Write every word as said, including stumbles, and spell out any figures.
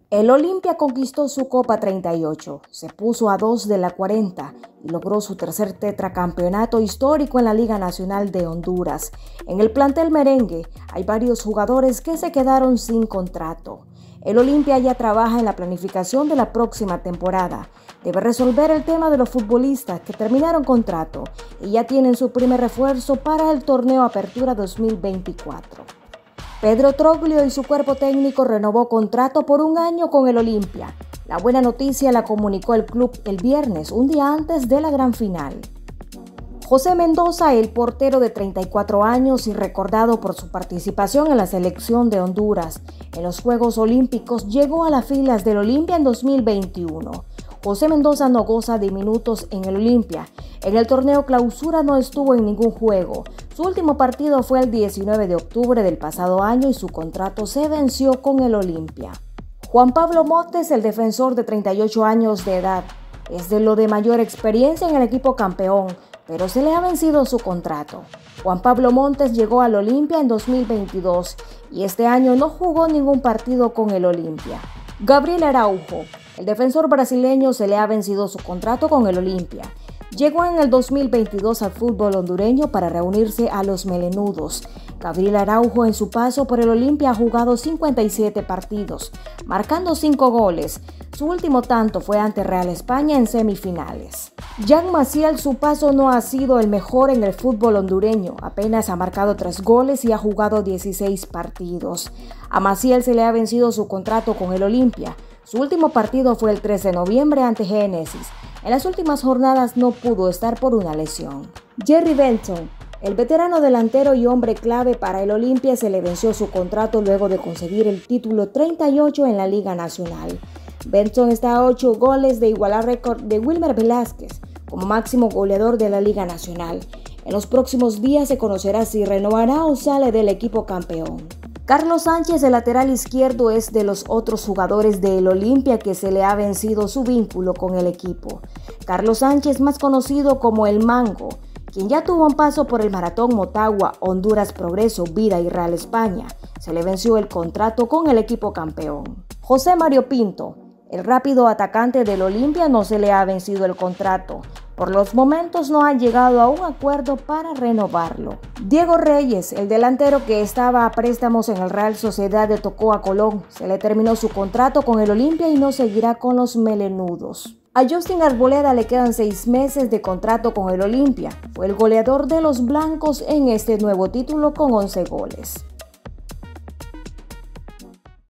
El Olimpia conquistó su Copa treinta y ocho, se puso a dos de la cuarenta y logró su tercer tetracampeonato histórico en la Liga Nacional de Honduras. En el plantel merengue hay varios jugadores que se quedaron sin contrato. El Olimpia ya trabaja en la planificación de la próxima temporada. Debe resolver el tema de los futbolistas que terminaron contrato y ya tienen su primer refuerzo para el torneo Apertura dos mil veinticuatro. Pedro Troglio y su cuerpo técnico renovó contrato por un año con el Olimpia. La buena noticia la comunicó el club el viernes, un día antes de la gran final. José Mendoza, el portero de treinta y cuatro años y recordado por su participación en la selección de Honduras en los Juegos Olímpicos, llegó a las filas del Olimpia en dos mil veintiuno. José Mendoza no goza de minutos en el Olimpia. En el torneo Clausura no estuvo en ningún juego. Su último partido fue el diecinueve de octubre del pasado año y su contrato se venció con el Olimpia. Juan Pablo Montes, el defensor de treinta y ocho años de edad, es de lo de mayor experiencia en el equipo campeón, pero se le ha vencido su contrato. Juan Pablo Montes llegó al Olimpia en dos mil veintidós y este año no jugó ningún partido con el Olimpia. Gabriel Araujo, el defensor brasileño, se le ha vencido su contrato con el Olimpia. Llegó en el dos mil veintidós al fútbol hondureño para reunirse a los melenudos. Gabriel Araujo en su paso por el Olimpia ha jugado cincuenta y siete partidos, marcando cinco goles. Su último tanto fue ante Real España en semifinales. Jan Maciel, su paso no ha sido el mejor en el fútbol hondureño. Apenas ha marcado tres goles y ha jugado dieciséis partidos. A Maciel se le ha vencido su contrato con el Olimpia. Su último partido fue el tres de noviembre ante Génesis. En las últimas jornadas no pudo estar por una lesión. Jerry Benson, el veterano delantero y hombre clave para el Olimpia, se le venció su contrato luego de conseguir el título treinta y ocho en la Liga Nacional. Benson está a ocho goles de igualar récord de Wilmer Velázquez como máximo goleador de la Liga Nacional. En los próximos días se conocerá si renovará o sale del equipo campeón. Carlos Sánchez, el lateral izquierdo, es de los otros jugadores del Olimpia que se le ha vencido su vínculo con el equipo. Carlos Sánchez, más conocido como El Mango, quien ya tuvo un paso por el Maratón Motagua, Honduras Progreso, Vida y Real España, se le venció el contrato con el equipo campeón. José Mario Pinto, el rápido atacante del Olimpia, no se le ha vencido el contrato. Por los momentos no ha llegado a un acuerdo para renovarlo. Diego Reyes, el delantero que estaba a préstamos en el Real Sociedad de Tocoa Colón, se le terminó su contrato con el Olimpia y no seguirá con los melenudos. A Justin Arboleda le quedan seis meses de contrato con el Olimpia. Fue el goleador de los blancos en este nuevo título con once goles.